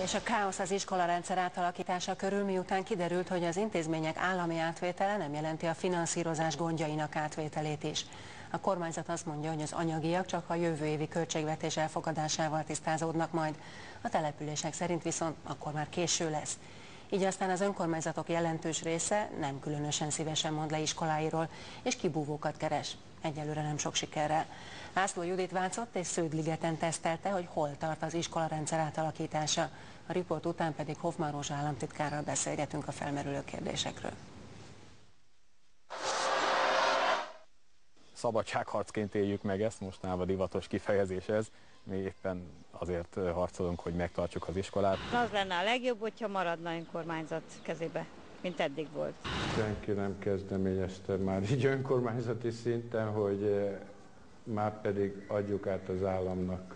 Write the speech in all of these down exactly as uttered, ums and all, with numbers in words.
Teljes a káosz az iskolarendszer átalakítása körül, miután kiderült, hogy az intézmények állami átvétele nem jelenti a finanszírozás gondjainak átvételét is. A kormányzat azt mondja, hogy az anyagiak csak a jövő évi költségvetés elfogadásával tisztázódnak majd. A települések szerint viszont akkor már késő lesz. Így aztán az önkormányzatok jelentős része nem különösen szívesen mond le iskoláiról, és kibúvókat keres. Egyelőre nem sok sikerrel. László Judit Vácott és Sződligeten tesztelte, hogy hol tart az iskolarendszer átalakítása. A riport után pedig Hoffmann Rózsa államtitkárral beszélgetünk a felmerülő kérdésekről. Szabadságharcként éljük meg ezt, mostanában divatos kifejezés ez. Mi éppen azért harcolunk, hogy megtartsuk az iskolát. Az lenne a legjobb, hogyha maradna önkormányzat kezébe, mint eddig volt. Senki nem kezdeményezte már így önkormányzati szinten, hogy már pedig adjuk át az államnak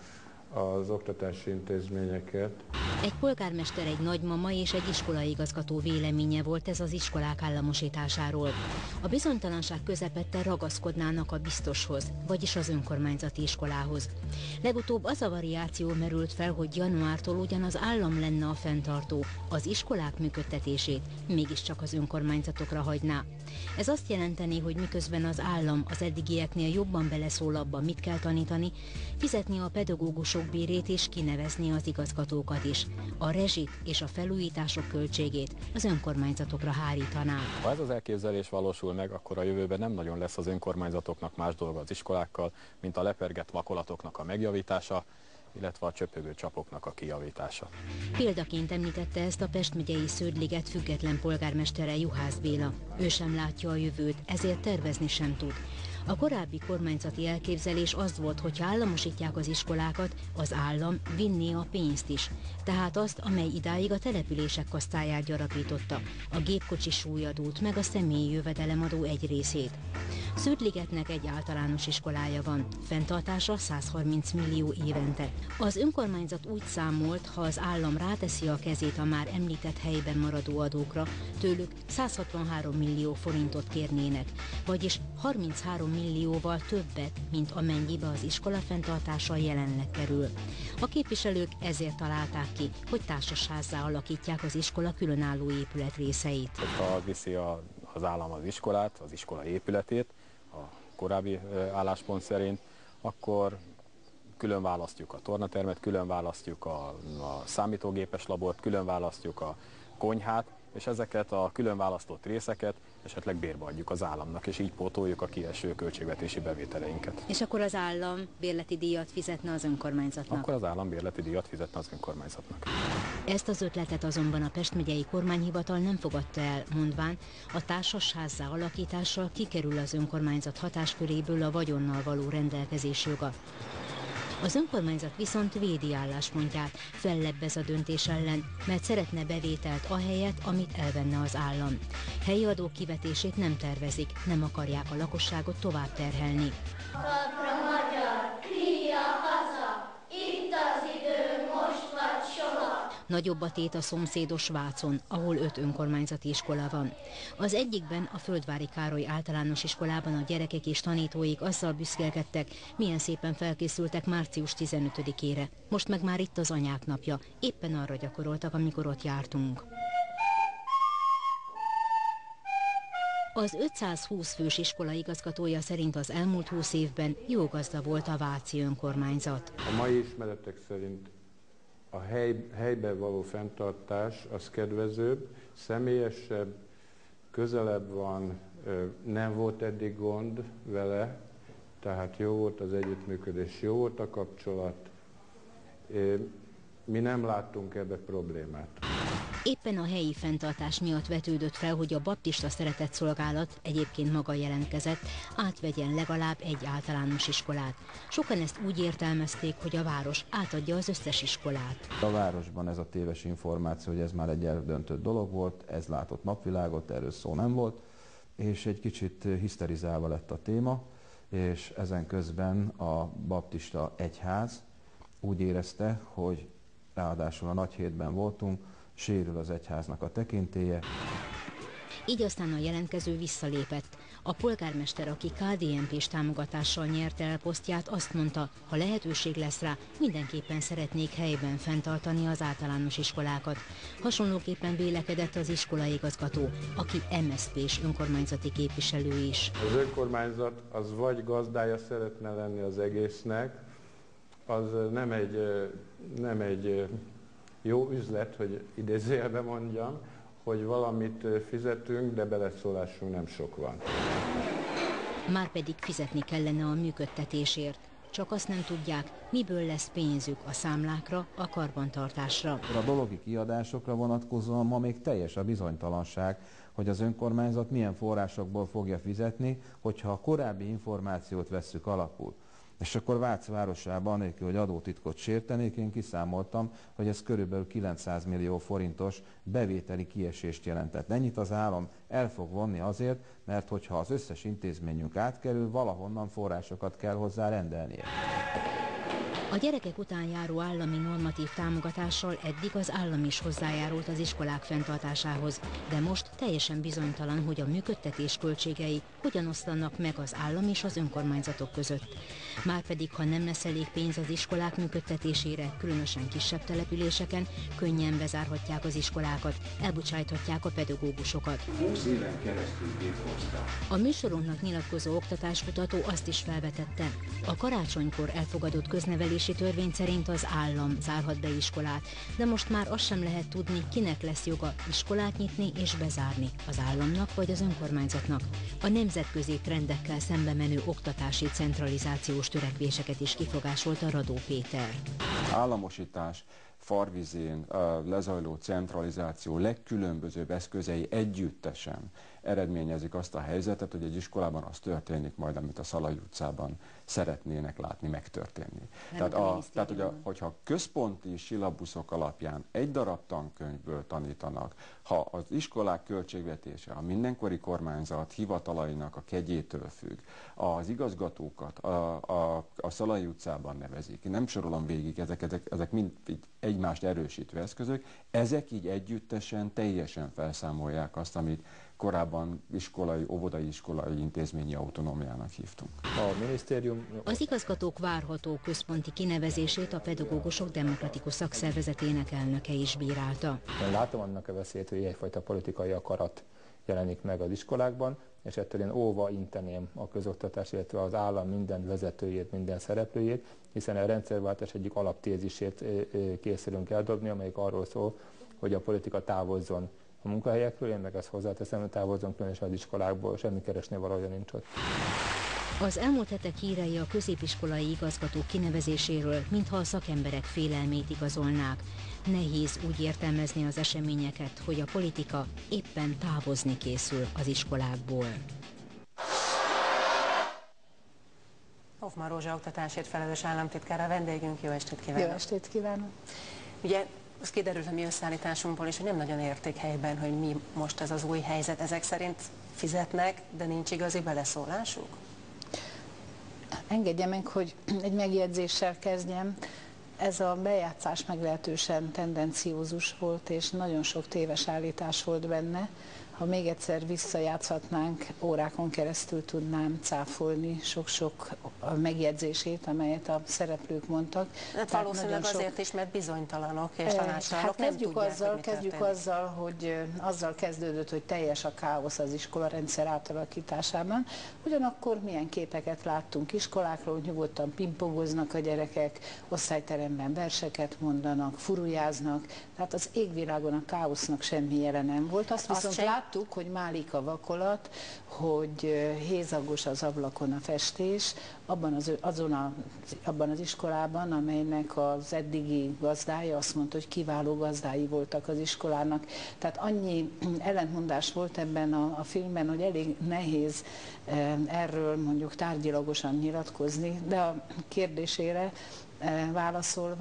az oktatási intézményeket. Egy polgármester, egy nagymama és egy iskolaigazgató véleménye volt ez az iskolák államosításáról. A bizonytalanság közepette ragaszkodnának a biztoshoz, vagyis az önkormányzati iskolához. Legutóbb az a variáció merült fel, hogy januártól ugyan az állam lenne a fenntartó, az iskolák működtetését mégiscsak az önkormányzatokra hagyná. Ez azt jelenteni, hogy miközben az állam az eddigieknél jobban beleszól abba, mit kell tanítani, fizetni a pedagógusok bérét és kinevezni az igazgatókat is. A rezsit és a felújítások költségét az önkormányzatokra hárítaná. Ha ez az elképzelés valósul meg, akkor a jövőben nem nagyon lesz az önkormányzatoknak más dolga az iskolákkal, mint a lepergett vakolatoknak a megjavítása, illetve a csöpögő csapoknak a kijavítása. Példaként említette ezt a Pest megyei Sződliget független polgármestere Juhász Béla. Ő sem látja a jövőt, ezért tervezni sem tud. A korábbi kormányzati elképzelés az volt, hogy ha államosítják az iskolákat, az állam vinné a pénzt is. Tehát azt, amely idáig a települések kasztályát gyarapította, a gépkocsi súlyadót meg a személyi jövedelemadó egy részét. Sződligetnek egy általános iskolája van, fenntartása százharminc millió évente. Az önkormányzat úgy számolt, ha az állam ráteszi a kezét a már említett helyben maradó adókra, tőlük száz hatvanhárom millió forintot kérnének, vagyis harminchárom millióval többet, mint amennyibe az iskola fenntartása jelenleg kerül. A képviselők ezért találták ki, hogy társasházzá alakítják az iskola különálló épület részeit. Ha viszi a, az állam az iskolát, az iskola épületét, a korábbi álláspont szerint, akkor külön választjuk a tornatermet, külön választjuk a, a számítógépes labort, külön választjuk a konyhát, és ezeket a külön választott részeket esetleg bérbe adjuk az államnak, és így pótoljuk a kieső költségvetési bevételeinket. És akkor az állam bérleti díjat fizetne az önkormányzatnak? Akkor az állam bérleti díjat fizetne az önkormányzatnak. Ezt az ötletet azonban a Pest megyei kormányhivatal nem fogadta el, mondván a társasházzá alakítással kikerül az önkormányzat hatásköréből a vagyonnal való rendelkezés joga. Az önkormányzat viszont védi álláspontját, fellebbez a döntés ellen, mert szeretne bevételt ahelyett, amit elvenne az állam. Helyi adók kivetését nem tervezik, nem akarják a lakosságot tovább terhelni. Talpra magyar, krija haza, itt az idő, most vagy soha. Nagyobb a tét a szomszédos Vácon, ahol öt önkormányzati iskola van. Az egyikben, a Földvári Károly általános iskolában a gyerekek és tanítóik azzal büszkélkedtek, milyen szépen felkészültek március tizenötödikére. Most meg már itt az anyák napja, éppen arra gyakoroltak, amikor ott jártunk. Az ötszázhúsz fős iskola igazgatója szerint az elmúlt húsz évben jó gazda volt a váci önkormányzat. A mai ismeretek szerint a hely, helyben való fenntartás az kedvezőbb, személyesebb, közelebb van, nem volt eddig gond vele, tehát jó volt az együttműködés, jó volt a kapcsolat. Mi nem láttunk ebbe problémát. Éppen a helyi fenntartás miatt vetődött fel, hogy a baptista szeretetszolgálat, egyébként maga jelentkezett, átvegyen legalább egy általános iskolát. Sokan ezt úgy értelmezték, hogy a város átadja az összes iskolát. A városban ez a téves információ, hogy ez már egy eldöntött dolog volt, ez látott napvilágot, erről szó nem volt, és egy kicsit hiszterizálva lett a téma, és ezen közben a baptista egyház úgy érezte, hogy ráadásul a nagy hétben voltunk, sérül az egyháznak a tekintélye. Így aztán a jelentkező visszalépett. A polgármester, aki ká dé en pés támogatással nyerte el posztját, azt mondta, ha lehetőség lesz rá, mindenképpen szeretnék helyben fenntartani az általános iskolákat. Hasonlóképpen vélekedett az iskolaigazgató, aki em es zé pés önkormányzati képviselő is. Az önkormányzat az vagy gazdája szeretne lenni az egésznek, az nem egy, nem egy jó üzlet, hogy idézőjelben mondjam, hogy valamit fizetünk, de beleszólásunk nem sok van. Márpedig fizetni kellene a működtetésért. Csak azt nem tudják, miből lesz pénzük a számlákra, a karbantartásra. A dologi kiadásokra vonatkozóan ma még teljes a bizonytalanság, hogy az önkormányzat milyen forrásokból fogja fizetni, hogyha a korábbi információt vesszük alapul. És akkor Vác városában, anélkül, hogy adótitkot sértenék, én kiszámoltam, hogy ez körülbelül kilencszáz millió forintos bevételi kiesést jelentett. Ennyit az állam el fog vonni azért, mert hogyha az összes intézményünk átkerül, valahonnan forrásokat kell hozzá rendelnie. A gyerekek után járó állami normatív támogatással eddig az állam is hozzájárult az iskolák fenntartásához, de most teljesen bizonytalan, hogy a működtetés költségei hogyan oszlanak meg az állam és az önkormányzatok között. Márpedig, ha nem lesz elég pénz az iskolák működtetésére, különösen kisebb településeken, könnyen bezárhatják az iskolákat, elbocsájthatják a pedagógusokat. húsz éven keresztül birkóztak. A műsorunknak nyilatkozó oktatáskutató azt is felvetette, a karácsonykor elfogadott köznevelés törvény szerint az állam zárhat be iskolát, de most már azt sem lehet tudni, kinek lesz joga iskolát nyitni és bezárni, az államnak vagy az önkormányzatnak. A nemzetközi trendekkel szembe menő oktatási centralizációs törekvéseket is kifogásolta Radó Péter. Államosítás, farvizén lezajló centralizáció legkülönbözőbb eszközei együttesen eredményezik azt a helyzetet, hogy egy iskolában az történik majd, amit a Szalai utcában szeretnének látni megtörténni. Tehát, a, tehát hogy a, hogyha központi silabuszok alapján egy darab tankönyvből tanítanak, ha az iskolák költségvetése a mindenkori kormányzat hivatalainak a kegyétől függ, az igazgatókat a, a, a Szalai utcában nevezik, nem sorolom végig, ezek, ezek, ezek mind egymást erősítő eszközök, ezek így együttesen teljesen felszámolják azt, amit korábban iskolai, óvodai iskolai intézményi autonómiának hívtunk. A minisztérium... Az igazgatók várható központi kinevezését a pedagógusok demokratikus szakszervezetének elnöke is bírálta. Én látom annak a veszélyt, hogy egyfajta politikai akarat jelenik meg az iskolákban, és ettől én óva inteném a közoktatás, illetve az állam minden vezetőjét, minden szereplőjét, hiszen a rendszerváltás egyik alaptézisét készülünk eldobni, amelyik arról szól, hogy a politika távozzon a munkahelyekről, én meg ezt hozzáteszem, hogy távozzon különösen az iskolákból, semmi keresni valója nincs ott. Az elmúlt hetek hírei a középiskolai igazgatók kinevezéséről, mintha a szakemberek félelmét igazolnák. Nehéz úgy értelmezni az eseményeket, hogy a politika éppen távozni készül az iskolákból. Hoffman Rózsa oktatásért felelős államtitkár a vendégünk, jó estét kívánok! Jó estét kívánok! Ugye, az kiderült a mi összeállításunkból is, hogy nem nagyon értik helyben, hogy mi most ez az új helyzet. Ezek szerint fizetnek, de nincs igazi beleszólásuk? Engedje meg, hogy egy megjegyzéssel kezdjem. Ez a bejátszás meglehetősen tendenciózus volt, és nagyon sok téves állítás volt benne. Ha még egyszer visszajátszhatnánk, órákon keresztül tudnám cáfolni sok-sok megjegyzését, amelyet a szereplők mondtak. Hát valószínűleg sok... azért is, mert bizonytalanok és tanácstalanok hát nem kezdjük tudják, azzal, hogy mi kezdjük történik. azzal, hogy azzal kezdődött, hogy teljes a káosz az iskolarendszer átalakításában. Ugyanakkor milyen képeket láttunk iskolákról, nyugodtan pingpongoznak a gyerekek, osztályteremben verseket mondanak, furujáznak, tehát az égvilágon a káosznak semmi jele nem volt. Azt viszont Azt láttuk, hogy málik a vakolat, hogy hézagos az ablakon a festés, abban az, azon a, abban az iskolában, amelynek az eddigi gazdája azt mondta, hogy kiváló gazdái voltak az iskolának. Tehát annyi ellentmondás volt ebben a, a filmben, hogy elég nehéz e, erről mondjuk tárgyilagosan nyilatkozni, de a kérdésére e, válaszolva,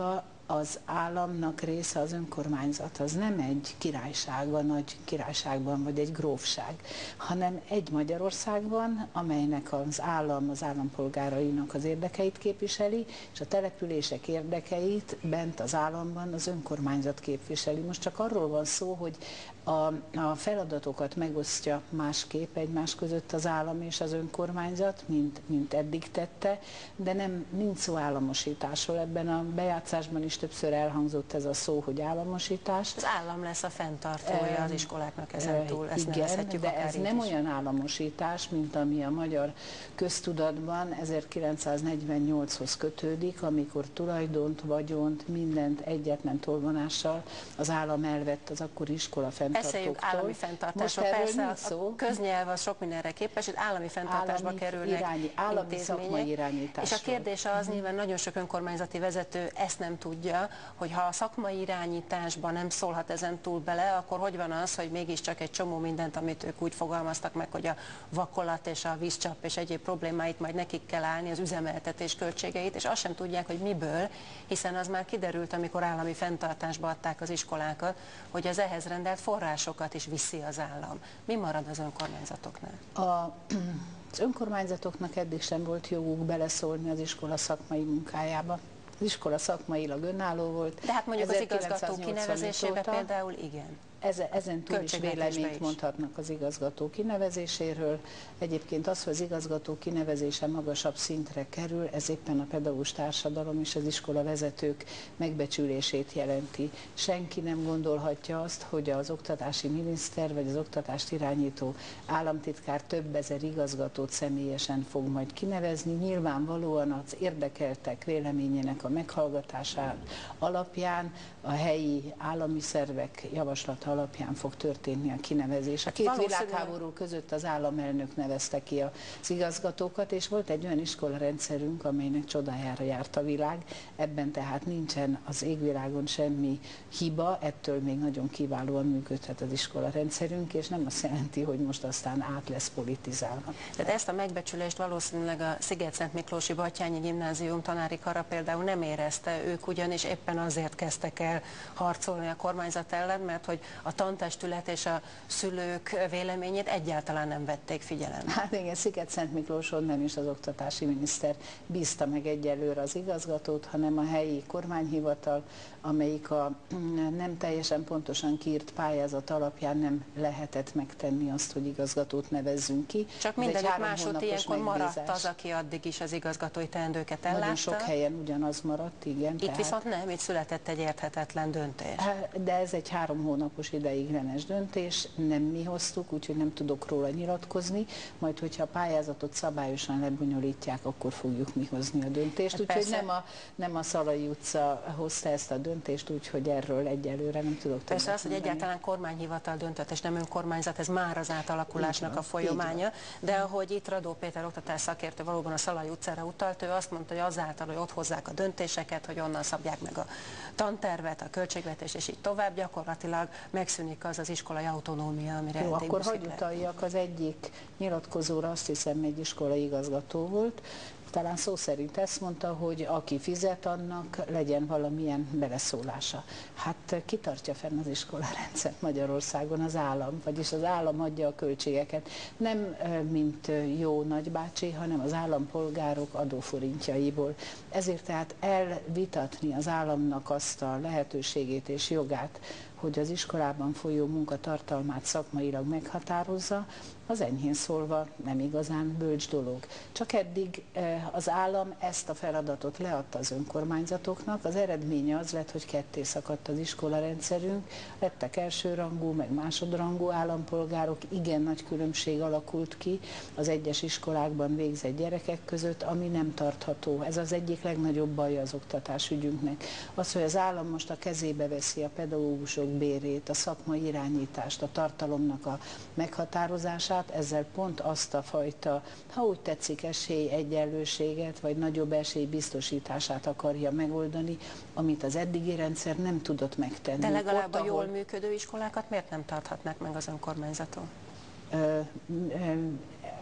az államnak része az önkormányzat, az nem egy királyság, a nagy királyságban, vagy egy grófság, hanem egy Magyarországban, amelynek az állam, az állampolgárainak az érdekeit képviseli, és a települések érdekeit bent az államban az önkormányzat képviseli. Most csak arról van szó, hogy a, a feladatokat megosztja másképp egymás között az állam és az önkormányzat, mint, mint eddig tette, de nem, nincs szó államosításról. Ebben a bejátszásban is többször elhangzott ez a szó, hogy államosítás. Az állam lesz a fenntartója az iskoláknak ezentúl, ezt igen, nevezhetjük de ez nem is. olyan államosítás, mint ami a magyar köztudatban ezerkilencszáznegyvennyolchoz kötődik, amikor tulajdont, vagyont, mindent egyetlen tolvonással az állam elvett az akkori iskola fenntartóktól. Beszéljünk állami fenntartásról, persze a, a köznyelv az sok mindenre képes, hogy állami fenntartásba állami kerülnek irányi, állami szakmai irányításról. És a kérdés az, mm. nyilván nagyon sok önkormányzati vezető ezt nem tudja, hogy ha a szakmai irányításban nem szólhat ezen túl bele, akkor hogy van az, hogy mégiscsak egy csomó mindent, amit ők úgy fogalmaztak meg, hogy a vakolat és a vízcsap és egyéb problémáit majd nekik kell állni, az üzemeltetés költségeit, és azt sem tudják, hogy miből, hiszen az már kiderült, amikor állami fenntartásba adták az iskolákat, hogy az ehhez rendelt forrásokat is viszi az állam. Mi marad az önkormányzatoknál? A, az önkormányzatoknak eddig sem volt joguk beleszólni az iskola szakmai munkájába. Az iskola szakmailag önálló volt. De hát mondjuk az igazgató kinevezésébe például igen. Ezen túl is véleményt mondhatnak az igazgató kinevezéséről. Egyébként az, hogy az igazgató kinevezése magasabb szintre kerül, ez éppen a pedagógus társadalom és az iskola vezetők megbecsülését jelenti. Senki nem gondolhatja azt, hogy az oktatási miniszter vagy az oktatást irányító államtitkár több ezer igazgatót személyesen fog majd kinevezni. Nyilvánvalóan az érdekeltek véleményének a meghallgatásán alapján a helyi állami szervek javaslata alapján fog történni a kinevezés. A két Valószínűleg... világháború között az államelnök nevezte ki az igazgatókat, és volt egy olyan iskolarendszerünk, amelynek csodájára járt a világ. Ebben tehát nincsen az égvilágon semmi hiba, ettől még nagyon kiválóan működhet az iskolarendszerünk, és nem azt jelenti, hogy most aztán át lesz politizálva. Tehát ezt a megbecsülést valószínűleg a Sziget-Szentmiklósi Batthyány Gimnázium tanári kara például nem érezte, ők ugyanis éppen azért kezdtek el harcolni a kormányzat ellen, mert hogy a tantestület és a szülők véleményét egyáltalán nem vették figyelembe. Hát igen, Sziget-Szentmiklóson nem is az oktatási miniszter bízta meg egyelőre az igazgatót, hanem a helyi kormányhivatal, amelyik a nem teljesen pontosan kiírt pályázat alapján nem lehetett megtenni azt, hogy igazgatót nevezzünk ki. Csak mindegyik másod ilyenkor maradt az, aki addig is az igazgatói teendőket ellátta. Nagyon sok helyen ugyanaz maradt, igen. Itt tehát... viszont nem, itt született egy érthetetlen döntés. De ez egy három hónapos ideiglenes döntés, nem mi hoztuk, úgyhogy nem tudok róla nyilatkozni, majd hogyha a pályázatot szabályosan lebonyolítják, akkor fogjuk mi hozni a döntést. Hát úgyhogy nem a, nem a Szalai utca hozta ezt a döntést, úgyhogy erről egyelőre nem tudok Persze többet az, hogy mondani. egyáltalán kormányhivatal döntött, és nem önkormányzat, ez már az átalakulásnak a folyamánya, de ahogy itt Radó Péter oktatás szakértő valóban a Szalai utcára utalt, ő azt mondta, hogy azáltal, hogy ott hozzák a döntéseket, hogy onnan szabják meg a tantervet, a költségvetést, és így tovább, gyakorlatilag megszűnik az az iskolai autonómia, amire Jó, eddig akkor hagy buszik le. utaljak az egyik nyilatkozóra, azt hiszem egy iskolai igazgató volt, talán szó szerint ezt mondta, hogy aki fizet, annak legyen valamilyen beleszólása. Hát kitartja fenn az iskolarendszert Magyarországon? Az állam, vagyis az állam adja a költségeket. Nem mint jó nagybácsi, hanem az állampolgárok adóforintjaiból. Ezért tehát elvitatni az államnak azt a lehetőségét és jogát, hogy az iskolában folyó munka tartalmát szakmailag meghatározza, az enyhén szólva nem igazán bölcs dolog. Csak eddig az állam ezt a feladatot leadta az önkormányzatoknak, az eredménye az lett, hogy ketté szakadt az iskolarendszerünk, lettek elsőrangú, meg másodrangú állampolgárok, igen nagy különbség alakult ki az egyes iskolákban végzett gyerekek között, ami nem tartható. Ez az egyik legnagyobb baj az oktatásügyünknek. Az, hogy az állam most a kezébe veszi a pedagógusok bérét, a szakmai irányítást, a tartalomnak a meghatározását, ezzel pont azt a fajta, ha úgy tetszik, esélyegyenlőséget, vagy nagyobb esély biztosítását akarja megoldani, amit az eddigi rendszer nem tudott megtenni. De legalább Ott, a jól ahol... működő iskolákat miért nem tarthatnak meg az önkormányzaton? Ö, ö,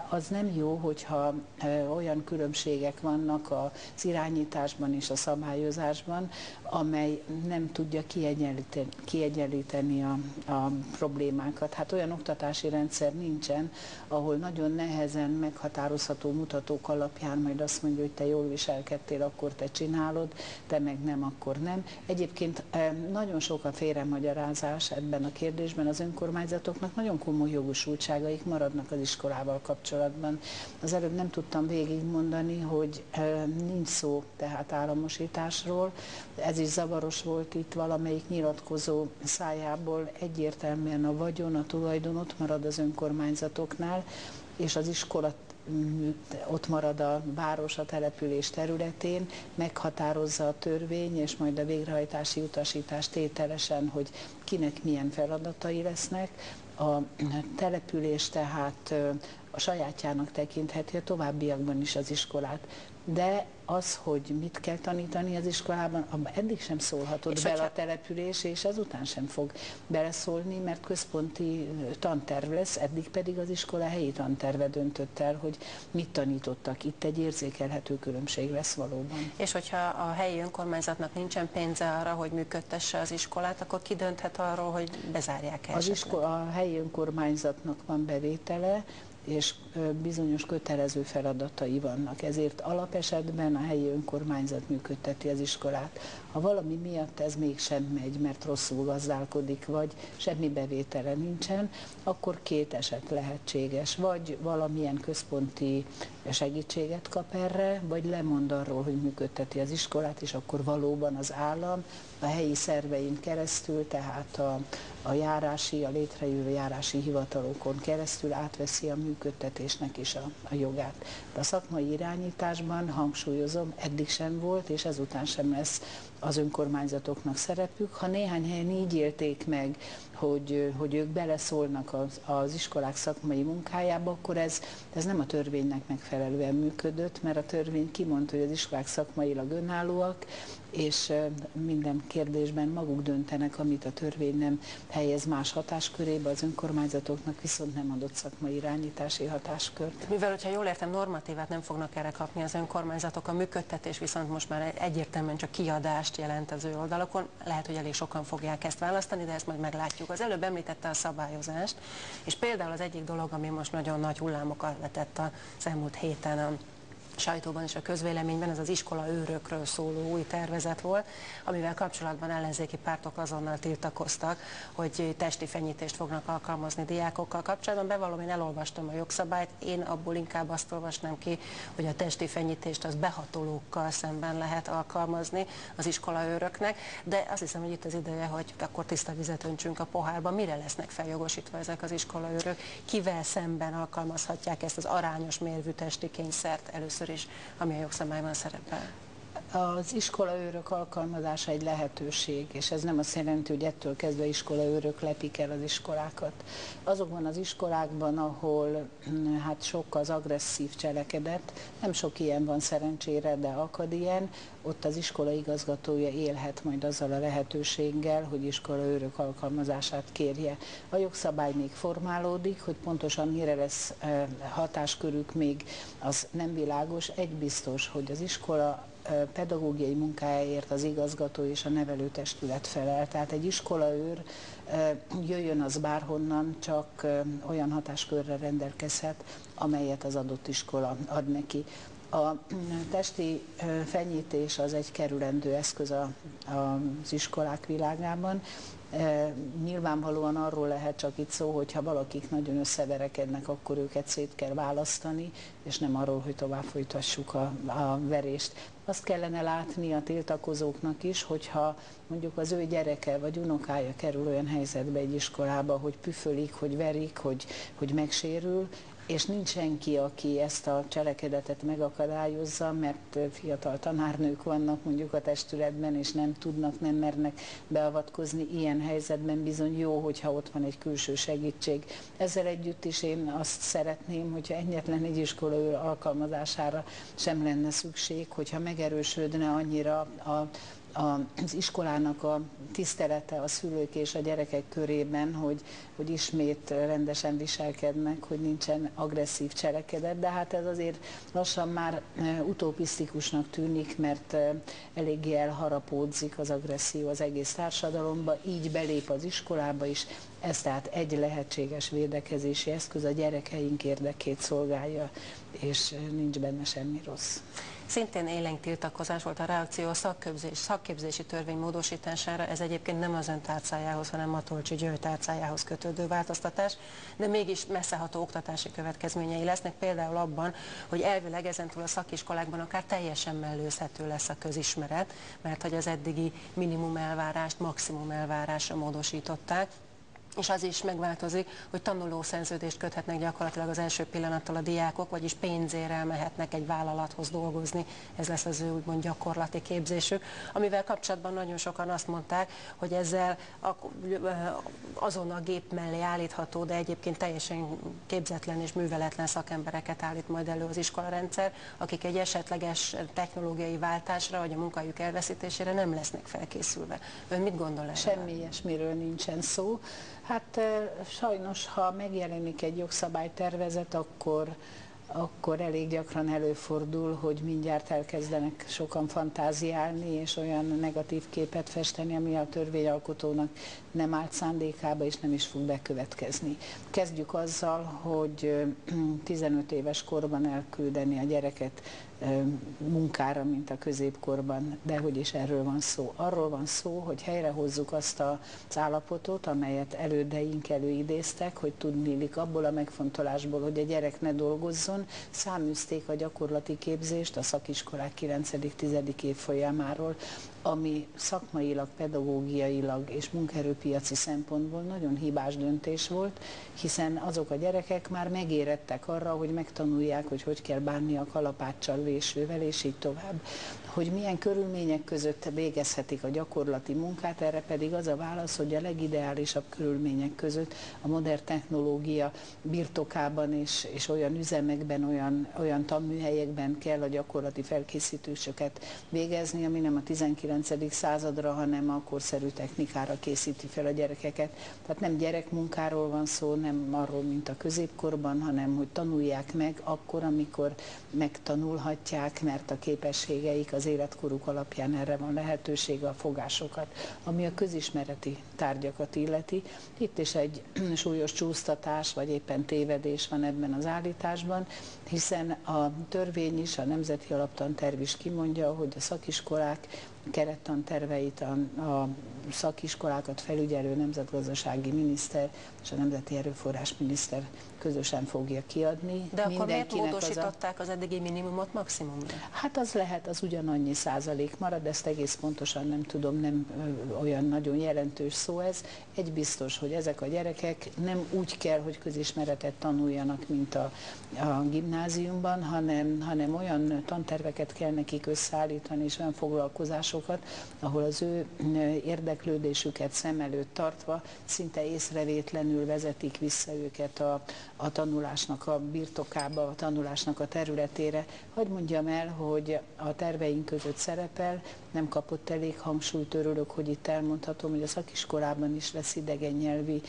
az nem jó, hogyha olyan különbségek vannak az irányításban és a szabályozásban, amely nem tudja kiegyenlíteni, kiegyenlíteni a, a problémákat. Hát olyan oktatási rendszer nincsen, ahol nagyon nehezen meghatározható mutatók alapján majd azt mondja, hogy te jól viselkedtél, akkor te csinálod, te meg nem, akkor nem. Egyébként nagyon sok a félremagyarázás ebben a kérdésben, az önkormányzatoknak nagyon komoly jogosultságaik maradnak az iskolával kapcsolatban. Az előbb nem tudtam végigmondani, hogy nincs szó tehát államosításról. Ez is zavaros volt itt valamelyik nyilatkozó szájából, egyértelműen a vagyon, a tulajdon ott marad az önkormányzatoknál, és az iskola ott marad a város, a település területén, meghatározza a törvény, és majd a végrehajtási utasítás tételesen, hogy kinek milyen feladatai lesznek. A település tehát a sajátjának tekintheti a továbbiakban is az iskolát. De az, hogy mit kell tanítani az iskolában, abban eddig sem szólhatott és bele a település, és ezután sem fog beleszólni, mert központi tanterv lesz, eddig pedig az iskola helyi tanterve döntött el, hogy mit tanítottak. Itt egy érzékelhető különbség lesz valóban. És hogyha a helyi önkormányzatnak nincsen pénze arra, hogy működtesse az iskolát, akkor ki dönthet arról, hogy bezárják-e az iskola, a helyi önkormányzatnak van bevétele, és bizonyos kötelező feladatai vannak. Ezért alapesetben a helyi önkormányzat működteti az iskolát. Ha valami miatt ez mégsem megy, mert rosszul gazdálkodik, vagy semmi bevétele nincsen, akkor két eset lehetséges. Vagy valamilyen központi segítséget kap erre, vagy lemond arról, hogy működteti az iskolát, és akkor valóban az állam a helyi szervein keresztül, tehát a, a járási, a létrejövő járási hivatalokon keresztül átveszi a működtetésnek is a, a jogát. De a szakmai irányításban, hangsúlyozom, eddig sem volt, és ezután sem lesz az önkormányzatoknak szerepük. Ha néhány helyen így élték meg, hogy, hogy ők beleszólnak az, az iskolák szakmai munkájába, akkor ez, ez nem a törvénynek megfelelően működött, mert a törvény kimondta, hogy az iskolák szakmailag önállóak, és minden kérdésben maguk döntenek, amit a törvény nem helyez más hatáskörébe, az önkormányzatoknak viszont nem adott szakmai irányítási hatáskört. Mivel, hogyha jól értem, normatívát nem fognak erre kapni az önkormányzatok, a működtetés viszont most már egyértelműen csak kiadást jelent az ő oldalakon. Lehet, hogy elég sokan fogják ezt választani, de ezt majd meglátjuk. Az előbb említette a szabályozást, és például az egyik dolog, ami most nagyon nagy hullámokat vetett az elmúlt héten a sajtóban és a közvéleményben, ez az iskola őrökről szóló új tervezet volt, amivel kapcsolatban ellenzéki pártok azonnal tiltakoztak, hogy testi fenyítést fognak alkalmazni diákokkal kapcsolatban. Bevallom, én elolvastam a jogszabályt, én abból inkább azt olvasnám ki, hogy a testi fenyítést az behatolókkal szemben lehet alkalmazni az iskola őröknek, de azt hiszem, hogy itt az ideje, hogy akkor tiszta vizet öntsünk a pohárba. Mire lesznek feljogosítva ezek az iskola őrök? Kivel szemben alkalmazhatják ezt az arányos mérvű testi kényszert először is, ami a jogszabályban szerepel? Az iskolaőrök alkalmazása egy lehetőség, és ez nem azt jelenti, hogy ettől kezdve iskolaőrök lepik el az iskolákat. Azokban az iskolákban, ahol hát sok az agresszív cselekedet, nem sok ilyen van szerencsére, de akad ilyen, ott az iskola igazgatója élhet majd azzal a lehetőséggel, hogy iskolaőrök alkalmazását kérje. A jogszabály még formálódik, hogy pontosan mire lesz hatáskörük még, az nem világos. Egy biztos, hogy az iskola pedagógiai munkájáért az igazgató és a nevelőtestület felel. Tehát egy iskolaőr, jöjjön az bárhonnan, csak olyan hatáskörre rendelkezhet, amelyet az adott iskola ad neki. A testi fenyítés az egy kerülendő eszköz a, az iskolák világában. E, nyilvánvalóan arról lehet csak itt szó, hogyha valakik nagyon összeverekednek, akkor őket szét kell választani, és nem arról, hogy tovább folytassuk a, a verést. Azt kellene látni a tiltakozóknak is, hogyha mondjuk az ő gyereke vagy unokája kerül olyan helyzetbe egy iskolába, hogy püfölik, hogy verik, hogy, hogy megsérül, és nincs senki, aki ezt a cselekedetet megakadályozza, mert fiatal tanárnők vannak mondjuk a testületben, és nem tudnak, nem mernek beavatkozni. Ilyen helyzetben bizony jó, hogyha ott van egy külső segítség. Ezzel együtt is én azt szeretném, hogyha egyetlen egy iskola alkalmazására sem lenne szükség, hogyha megerősödne annyira a az iskolának a tisztelete a szülők és a gyerekek körében, hogy, hogy ismét rendesen viselkednek, hogy nincsen agresszív cselekedet, de hát ez azért lassan már utopisztikusnak tűnik, mert eléggé elharapódzik az agresszió az egész társadalomba, így belép az iskolába is. Ez tehát egy lehetséges védekezési eszköz, a gyerekeink érdekét szolgálja, és nincs benne semmi rossz. Szintén élénk tiltakozás volt a reakció a szakképzés, szakképzési törvény módosítására. Ez egyébként nem az ön tárcájához, hanem Matolcsy György tárcájához kötődő változtatás, de mégis messzeható oktatási következményei lesznek, például abban, hogy elvileg ezentúl a szakiskolákban akár teljesen mellőzhető lesz a közismeret, mert hogy az eddigi minimum elvárást maximum elvárásra módosították. És az is megváltozik, hogy tanulószerződést köthetnek gyakorlatilag az első pillanattól a diákok, vagyis pénzért elmehetnek egy vállalathoz dolgozni, ez lesz az ő úgymond gyakorlati képzésük, amivel kapcsolatban nagyon sokan azt mondták, hogy ezzel azon a gép mellé állítható, de egyébként teljesen képzetlen és műveletlen szakembereket állít majd elő az iskolarendszer, akik egy esetleges technológiai váltásra vagy a munkahelyük elveszítésére nem lesznek felkészülve. Ön mit gondol erről? Semmi ilyesmiről nincsen szó. Hát sajnos, ha megjelenik egy jogszabálytervezet, akkor, akkor elég gyakran előfordul, hogy mindjárt elkezdenek sokan fantáziálni, és olyan negatív képet festeni, ami a törvényalkotónak nem állt szándékába, és nem is fog bekövetkezni. Kezdjük azzal, hogy tizenöt éves korban elküldeni a gyereket munkára, mint a középkorban, de hogy is erről van szó. Arról van szó, hogy helyrehozzuk azt az állapotot, amelyet elődeink előidéztek, hogy tudniillik abból a megfontolásból, hogy a gyerek ne dolgozzon, száműzték a gyakorlati képzést a szakiskolák kilencedik-tizedik évfolyamáról, ami szakmailag, pedagógiailag és munkaerőpiaci szempontból nagyon hibás döntés volt, hiszen azok a gyerekek már megérettek arra, hogy megtanulják, hogy hogy kell bánni a kalapáccsal, vésővel, és így tovább. Hogy milyen körülmények között végezhetik a gyakorlati munkát, erre pedig az a válasz, hogy a legideálisabb körülmények között a modern technológia birtokában és, és olyan üzemekben, olyan, olyan tanműhelyekben kell a gyakorlati felkészítéseket végezni, ami nem a tizenkilencedik századra, hanem a korszerű technikára készíti fel a gyerekeket. Tehát nem gyerekmunkáról van szó, nem arról, mint a középkorban, hanem hogy tanulják meg akkor, amikor megtanulhatják, mert a képességeik az életkoruk alapján erre van lehetősége, a fogásokat, ami a közismereti tárgyakat illeti. Itt is egy súlyos csúsztatás, vagy éppen tévedés van ebben az állításban, hiszen a törvény is, a Nemzeti Alaptanterv is kimondja, hogy a szakiskolák kerettanterveit a, a szakiskolákat felügyelő nemzetgazdasági miniszter és a Nemzeti Erőforrás miniszter közösen fogja kiadni. De akkor miért módosították az, a... az eddigi minimumot maximumra? Hát az lehet, az ugyanannyi százalék marad, ezt egész pontosan nem tudom, nem ö, olyan nagyon jelentős szó ez. Egy biztos, hogy ezek a gyerekek nem úgy kell, hogy közismeretet tanuljanak, mint a, a gimnáziumban, hanem, hanem olyan tanterveket kell nekik összeállítani, és olyan foglalkozásokat, ahol az ő érdeklődésüket szem előtt tartva szinte észrevétlenül vezetik vissza őket a, a tanulásnak a birtokába, a tanulásnak a területére. Hadd mondjam el, hogy a terveink között szerepel, nem kapott elég hangsúlyt, örülök, hogy itt elmondhatom, hogy a szakiskolában is lesz idegen nyelvi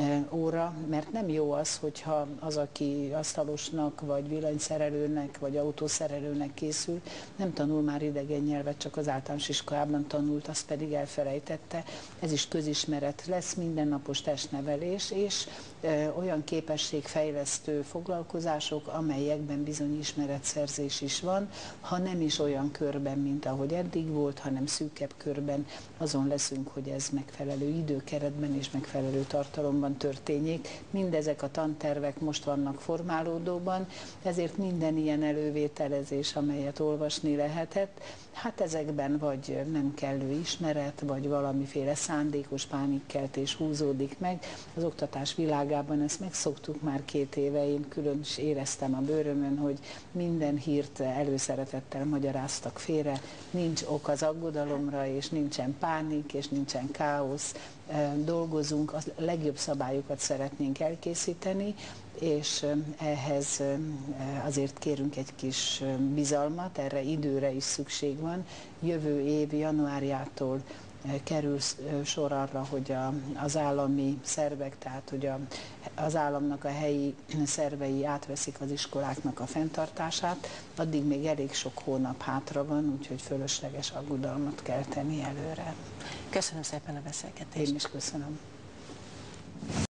óra, mert nem jó az, hogyha az, aki asztalosnak, vagy villanyszerelőnek, vagy autószerelőnek készül, nem tanul már idegen nyelvet, csak az általános iskolában tanult, azt pedig elfelejtette. Ez is közismeret lesz, mindennapos testnevelés, és e, olyan képességfejlesztő foglalkozások, amelyekben bizony ismeretszerzés is van, ha nem is olyan körben, mint ahogy eddig volt, hanem szűkebb körben, azon leszünk, hogy ez megfelelő időkeretben és megfelelő tartalomban történjék. Mindezek a tantervek most vannak formálódóban, ezért minden ilyen elővételezés, amelyet olvasni lehetett, hát ezekben vagy nem kellő ismeret, vagy valamiféle szándékos pánikkeltés húzódik meg. Az oktatás világában ezt megszoktuk már két éve, én külön is éreztem a bőrömön, hogy minden hírt előszeretettel magyaráztak félre, nincs ok az aggodalomra, és nincsen pánik, és nincsen káosz. dolgozunk, a legjobb szabályokat szeretnénk elkészíteni, és ehhez azért kérünk egy kis bizalmat, erre időre is szükség van. Jövő év januárjától kerül sor arra, hogy a, az állami szervek, tehát hogy a, az államnak a helyi szervei átveszik az iskoláknak a fenntartását. Addig még elég sok hónap hátra van, úgyhogy fölösleges aggodalmat kell tenni előre. Köszönöm szépen a beszélgetést. Én is köszönöm.